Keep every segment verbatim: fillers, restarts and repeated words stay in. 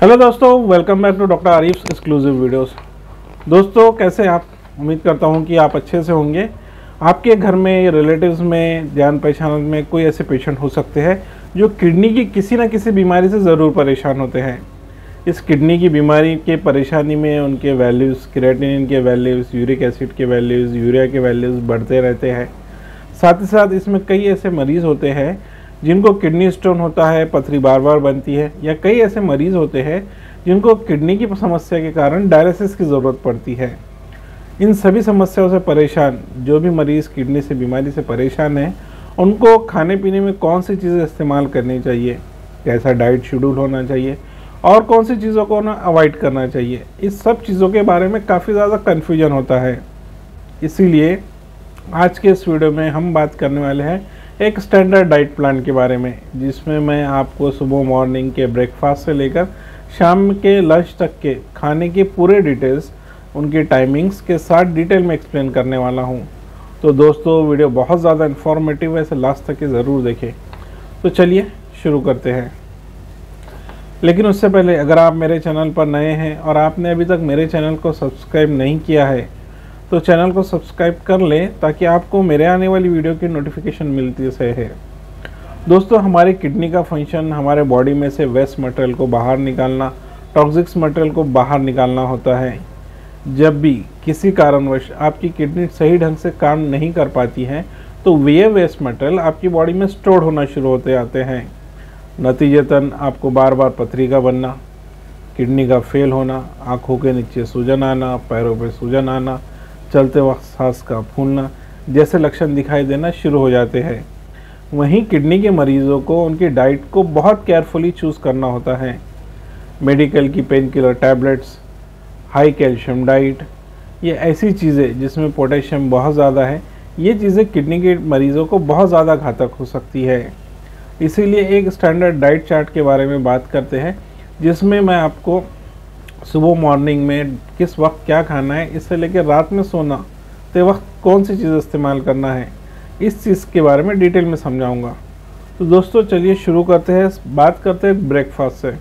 Hello दोस्तों, welcome back to doctor Arif's exclusive videos. दोस्तों कैसे आप? उम्मीद करता हूं कि आप अच्छे से होंगे। आपके घर में, रिलेटिव्स में, जान पहचान में कोई ऐसे पेशेंट हो सकते हैं जो किडनी की किसी न किसी बीमारी से ज़रूर परेशान होते हैं। इस किडनी की बीमारी के परेशानी में उनके वैल्यूज़, क्रिएटिनिन के वैल्यूज़, यूरिक एसिड के वैल्यूज़, यूरिया के वैल्यूज़ बढ़ते रहते हैं। साथ ही साथ इसमें कई ऐसे मरीज़ होते हैं जिनको किडनी स्टोन होता है, पथरी बार बार बनती है, या कई ऐसे मरीज़ होते हैं जिनको किडनी की समस्या के कारण डायलिसिस की ज़रूरत पड़ती है। इन सभी समस्याओं से परेशान जो भी मरीज़ किडनी से बीमारी से परेशान हैं, उनको खाने पीने में कौन सी चीज़ें इस्तेमाल करनी चाहिए, कैसा डाइट शेड्यूल होना चाहिए और कौन सी चीज़ों को ना अवॉइड करना चाहिए, इस सब चीज़ों के बारे में काफ़ी ज़्यादा कन्फ्यूजन होता है। इसीलिए आज के इस वीडियो में हम बात करने वाले हैं एक स्टैंडर्ड डाइट प्लान के बारे में, जिसमें मैं आपको सुबह मॉर्निंग के ब्रेकफास्ट से लेकर शाम के लंच तक के खाने के पूरे डिटेल्स, उनकी टाइमिंग्स के साथ डिटेल में एक्सप्लेन करने वाला हूं। तो दोस्तों वीडियो बहुत ज़्यादा इन्फॉर्मेटिव है, इसे लास्ट तक के ज़रूर देखें। तो चलिए शुरू करते हैं। लेकिन उससे पहले अगर आप मेरे चैनल पर नए हैं और आपने अभी तक मेरे चैनल को सब्सक्राइब नहीं किया है तो चैनल को सब्सक्राइब कर लें, ताकि आपको मेरे आने वाली वीडियो की नोटिफिकेशन मिलती रहे। दोस्तों, हमारी किडनी का फंक्शन हमारे बॉडी में से वेस्ट मटेरियल को बाहर निकालना, टॉक्सिक्स मटेरियल को बाहर निकालना होता है। जब भी किसी कारणवश आपकी किडनी सही ढंग से काम नहीं कर पाती है तो वे वेस्ट मटेरियल आपकी बॉडी में स्टोर होना शुरू होते आते हैं। नतीजतन आपको बार बार पथरी का बनना, किडनी का फेल होना, आँखों के नीचे सूजन आना, पैरों पर सूजन आना, चलते वक्त सांस का फूलना जैसे लक्षण दिखाई देना शुरू हो जाते हैं। वहीं किडनी के मरीज़ों को उनकी डाइट को बहुत केयरफुली चूज़ करना होता है। मेडिकल की pain killer tablets, high calcium diet, ये ऐसी चीज़ें जिसमें पोटेशियम बहुत ज़्यादा है, ये चीज़ें किडनी के मरीज़ों को बहुत ज़्यादा घातक हो सकती है। इसीलिए एक स्टैंडर्ड डाइट चार्ट के बारे में बात करते हैं, जिसमें मैं आपको सुबह मॉर्निंग में किस वक्त क्या खाना है, इससे लेकर रात में सोना ते वक्त कौन सी चीज़ इस्तेमाल करना है, इस चीज़ के बारे में डिटेल में समझाऊंगा। तो दोस्तों चलिए शुरू करते हैं। बात करते हैं ब्रेकफास्ट से।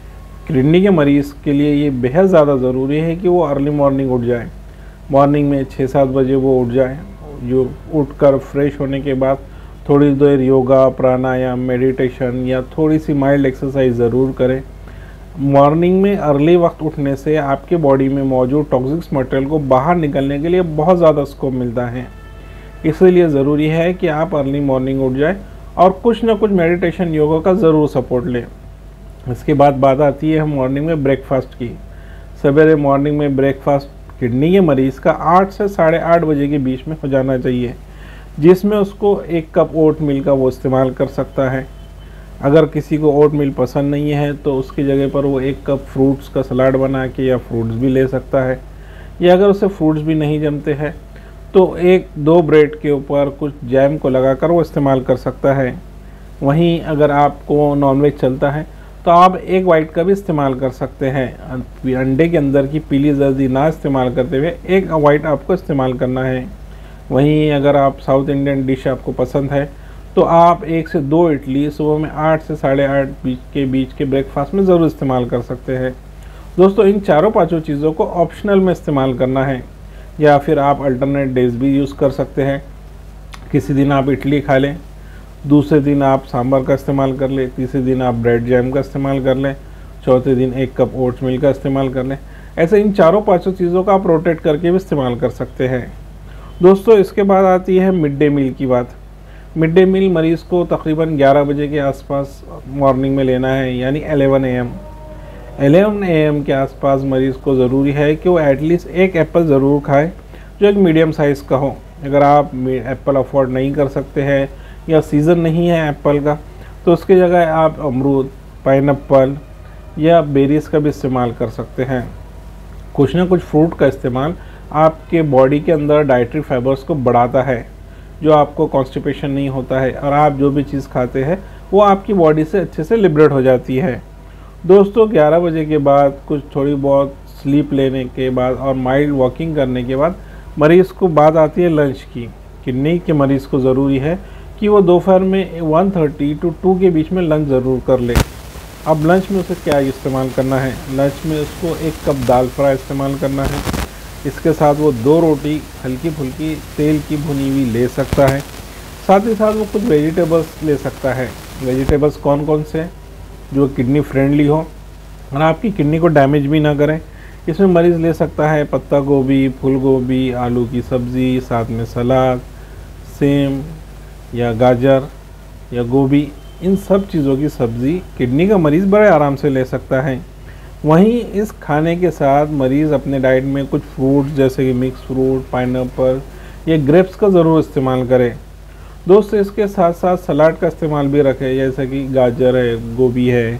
किडनी के मरीज़ के लिए ये बेहद ज़्यादा ज़रूरी है कि वो अर्ली मॉर्निंग उठ जाए। मॉर्निंग में छः सात बजे वो उठ जाए। जो उठकर फ्रेश होने के बाद थोड़ी देर योगा, प्राणायाम, मेडिटेशन या थोड़ी सी माइल्ड एक्सरसाइज ज़रूर करें। मॉर्निंग में अर्ली वक्त उठने से आपके बॉडी में मौजूद टॉक्सिक्स मटेरियल को बाहर निकलने के लिए बहुत ज़्यादा स्कोप मिलता है। इसलिए ज़रूरी है कि आप अर्ली मॉर्निंग उठ जाए और कुछ ना कुछ मेडिटेशन, योगा का ज़रूर सपोर्ट लें। इसके बाद बात आती है हम मॉर्निंग में ब्रेकफास्ट की। सवेरे मॉर्निंग में ब्रेकफास्ट किडनी के मरीज़ का आठ से साढ़े आठ बजे के बीच में हो जाना चाहिए, जिसमें उसको एक कप ओट मिल का वो इस्तेमाल कर सकता है। अगर किसी को ओट मिल पसंद नहीं है तो उसकी जगह पर वो एक कप फ्रूट्स का सलाद बना के या फ्रूट्स भी ले सकता है, या अगर उसे फ्रूट्स भी नहीं जमते हैं तो एक दो ब्रेड के ऊपर कुछ जैम को लगाकर वो इस्तेमाल कर सकता है। वहीं अगर आपको नॉनवेज चलता है तो आप एक वाइट का भी इस्तेमाल कर सकते हैं। अंडे के अंदर की पीली जर्दी ना इस्तेमाल करते हुए एक वाइट आपको इस्तेमाल करना है। वहीं अगर आप साउथ इंडियन डिश आपको पसंद है तो आप एक से दो इडली सुबह में आठ से साढ़े आठ बीच के बीच के ब्रेकफास्ट में ज़रूर इस्तेमाल कर सकते हैं। दोस्तों, इन चारों पाँचों चीज़ों को ऑप्शनल में इस्तेमाल करना है, या फिर आप अल्टरनेट डेज भी यूज़ कर सकते हैं। किसी दिन आप इडली खा लें, दूसरे दिन आप सांभर का इस्तेमाल कर लें, तीसरे दिन आप ब्रेड जैम का इस्तेमाल कर लें, चौथे दिन एक कप ओट्स मिल्क का इस्तेमाल कर लें। ऐसे इन चारों पाँचों चीज़ों का आप रोटेट करके भी इस्तेमाल कर सकते हैं। दोस्तों, इसके बाद आती है मिड डे मील की बात। मिड डे मील मरीज़ को तकरीबन ग्यारह बजे के आसपास मॉर्निंग में लेना है, यानी ग्यारह ए एम ग्यारह ए एम के आसपास मरीज़ को ज़रूरी है कि वो एटलीस्ट एक एप्पल ज़रूर खाए, जो एक मीडियम साइज़ का हो। अगर आप एप्पल अफोर्ड नहीं कर सकते हैं या सीज़न नहीं है एप्पल का, तो उसकी जगह आप अमरूद, पाइनएप्पल या बेरीज़ का भी इस्तेमाल कर सकते हैं। कुछ ना कुछ फ्रूट का इस्तेमाल आपके बॉडी के अंदर डाइटरी फाइबर्स को बढ़ाता है, जो आपको कॉन्स्टिपेशन नहीं होता है, और आप जो भी चीज़ खाते हैं वो आपकी बॉडी से अच्छे से लिबरेट हो जाती है। दोस्तों, ग्यारह बजे के बाद कुछ थोड़ी बहुत स्लीप लेने के बाद और माइल्ड वॉकिंग करने के बाद मरीज़ को बात आती है लंच की। किडनी के मरीज़ को ज़रूरी है कि वो दोपहर में वन थर्टी टू टू के बीच में लंच ज़रूर कर ले। अब लंच में उसे क्या इस्तेमाल करना है, लंच में उसको एक कप दाल फ्राई इस्तेमाल करना है। इसके साथ वो दो रोटी हल्की फुल्की तेल की भुनी हुई ले सकता है। साथ ही साथ वो कुछ वेजिटेबल्स ले सकता है। वेजिटेबल्स कौन कौन से हैं जो किडनी फ्रेंडली हो और आपकी किडनी को डैमेज भी ना करें। इसमें मरीज़ ले सकता है पत्ता गोभी, फूल गोभी, आलू की सब्ज़ी, साथ में सलाद, सेम या गाजर या गोभी, इन सब चीज़ों की सब्ज़ी किडनी का मरीज़ बड़े आराम से ले सकता है। वहीं इस खाने के साथ मरीज़ अपने डाइट में कुछ फ्रूट्स जैसे कि मिक्स फ्रूट, पाइनएप्पल या ग्रेप्स का ज़रूर इस्तेमाल करें। दोस्तों इसके साथ साथ सलाद का इस्तेमाल भी रखें, जैसे कि गाजर है, गोभी है,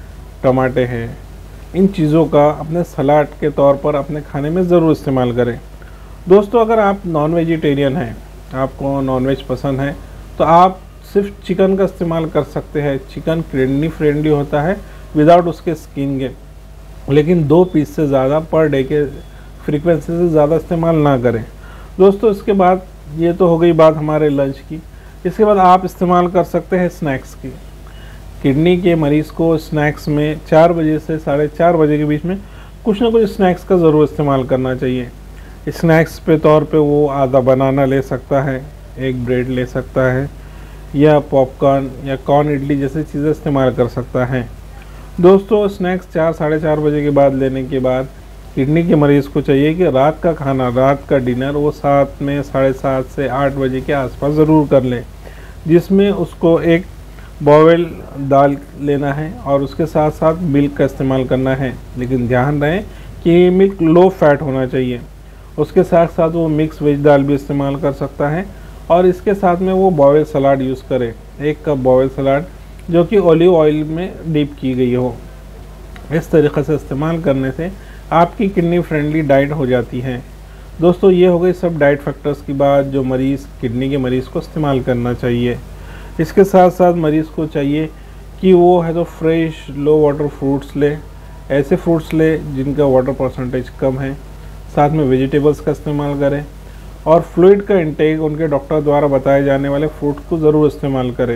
टमाटे हैं। इन चीज़ों का अपने सलाद के तौर पर अपने खाने में ज़रूर इस्तेमाल करें। दोस्तों अगर आप नॉन वेजिटेरियन हैं, आपको नॉन वेज पसंद है, तो आप सिर्फ चिकन का इस्तेमाल कर सकते हैं। चिकन किडनी फ्रेंडली होता है विदाउट उसके स्किन के, लेकिन दो पीस से ज़्यादा पर डे के फ्रीक्वेंसी से ज़्यादा इस्तेमाल ना करें। दोस्तों इसके बाद ये तो हो गई बात हमारे लंच की। इसके बाद आप इस्तेमाल कर सकते हैं स्नैक्स की। किडनी के मरीज़ को स्नैक्स में चार बजे से साढ़े चार बजे के बीच में कुछ ना कुछ स्नैक्स का ज़रूर इस्तेमाल करना चाहिए। स्नैक्स पे तौर पे वो आधा बनाना ले सकता है, एक ब्रेड ले सकता है, या पॉपकॉर्न या कॉर्न इडली जैसी चीज़ें इस्तेमाल कर सकता है। दोस्तों स्नैक्स चार साढ़े चार बजे के बाद लेने के बाद किडनी के मरीज़ को चाहिए कि रात का खाना, रात का डिनर वो सात में साढ़े सात से आठ बजे के आसपास ज़रूर कर ले, जिसमें उसको एक बॉयल दाल लेना है और उसके साथ साथ मिल्क का इस्तेमाल करना है। लेकिन ध्यान रहे कि मिल्क लो फैट होना चाहिए। उसके साथ साथ वो मिक्स वेज दाल भी इस्तेमाल कर सकता है और इसके साथ में वो बॉयल सलाद यूज़ करे, एक कप बॉयल सलाद जो कि ऑलिव ऑयल में डीप की गई हो। इस तरीक़े से इस्तेमाल करने से आपकी किडनी फ्रेंडली डाइट हो जाती है। दोस्तों ये हो गई सब डाइट फैक्टर्स की बात जो मरीज़ किडनी के मरीज़ को इस्तेमाल करना चाहिए। इसके साथ साथ मरीज़ को चाहिए कि वो है तो फ्रेश लो वाटर फ्रूट्स ले, ऐसे फ्रूट्स ले जिनका वाटर परसेंटेज कम है। साथ में वेजिटेबल्स का इस्तेमाल करें और फ्लूइड का इंटेक उनके डॉक्टर द्वारा बताए जाने वाले फ्रूट को ज़रूर इस्तेमाल करें।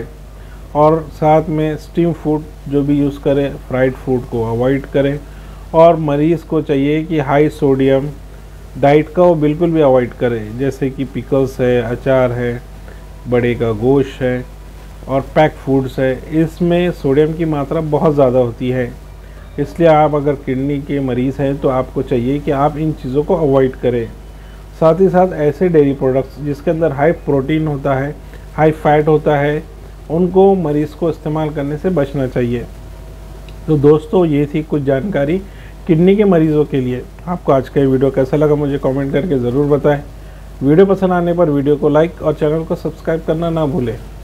और साथ में स्टीम फूड जो भी यूज़ करें, फ्राइड फूड को अवॉइड करें। और मरीज़ को चाहिए कि हाई सोडियम डाइट का वो बिल्कुल भी अवॉइड करें, जैसे कि पिकल्स है, अचार है, बड़े का गोश्त है और पैक फूड्स है। इसमें सोडियम की मात्रा बहुत ज़्यादा होती है, इसलिए आप अगर किडनी के मरीज़ हैं तो आपको चाहिए कि आप इन चीज़ों को अवॉइड करें। साथ ही साथ ऐसे डेयरी प्रोडक्ट्स जिसके अंदर हाई प्रोटीन होता है, हाई फैट होता है, उनको मरीज़ को इस्तेमाल करने से बचना चाहिए। तो दोस्तों ये थी कुछ जानकारी किडनी के मरीज़ों के लिए। आपको आज का ये वीडियो कैसा लगा मुझे कमेंट करके ज़रूर बताएं। वीडियो पसंद आने पर वीडियो को लाइक और चैनल को सब्सक्राइब करना ना भूलें।